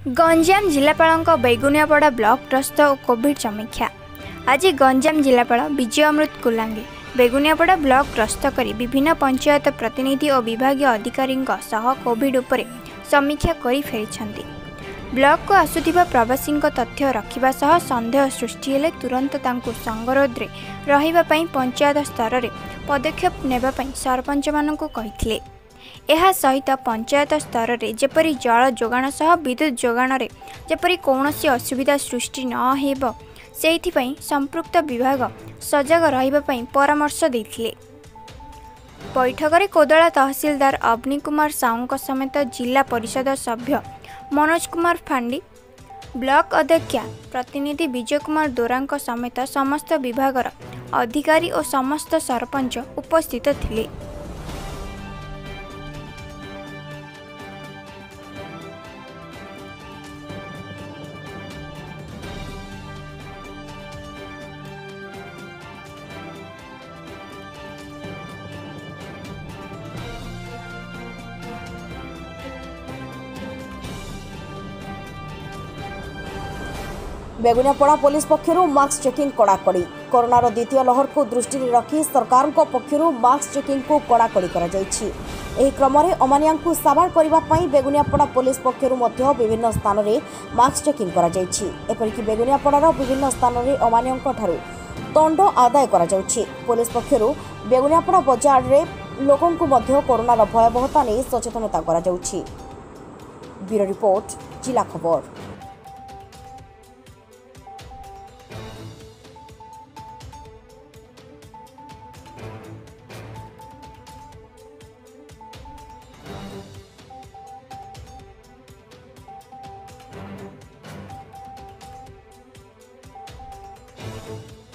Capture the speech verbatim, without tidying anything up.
गंजाम जिलापाल बैगुनियापड़ा ब्लॉक गस्त और कोविड समीक्षा। आज गंजाम जिलापाल विजय अमृत कुलांगे बैगुनियापड़ा ब्लॉक गस्त कर विभिन्न पंचायत प्रतिनिधि और विभाग अधिकारी कोविड उपरे समीक्षा कर फेरी। ब्लॉक को आसुथिबा प्रवासी तथ्य रखा सह संदेह सृष्टि हेले तुरंत तांकु संगरोध में रहिबा पई पंचायत स्तर में पदक्षेप नेबापई सरपंच मानकु कहिथिले। एहा सहित पंचायत स्तर में जेपरी जल जोगाण सह विद्युत जोगाण में जेपरी कौनसी असुविधा सृष्टि न हेब सेहिथिपई संपृक्त विभाग सजग रहिबा पई परामर्श देथिले। बैठक में कोदला तहसीलदार अवनी कुमार साहू समेत जिला परिषद सभ्य मनोज कुमार फांडी, ब्लॉक अध्यक्षा प्रतिनिधि विजय कुमार दोरा समेत समस्त विभागर अधिकारी और समस्त सरपंच उपस्थित थिले। बेगुनियापड़ा पुलिस पक्षरु मास्क चेकिंग कड़ाकड़ी। कोरोनार द्वितीय लहर को दृष्टि रखी सरकार पक्षरु मास्क चेकिंग को कड़ाकड़ी करा जायछि। एही क्रम में अमानिया को साबाड़ करबा पई बेगुनियापड़ा पुलिस पक्षरु मध्य विभिन्न स्थान में मास्क चेकिंग करा जायछि। एपरिक बेगुनियापड़ार विभिन्न स्थान में अमानिया ठारू दंड आदाय करा जायछि। पुलिस पक्षरु बेगुनियापड़ा बाजार रे लोकों को मध्य कोरोनार भयावहता नहीं सचेतनता करा जायछि। ब्यूरो रिपोर्ट, जिला खबर। Thank you.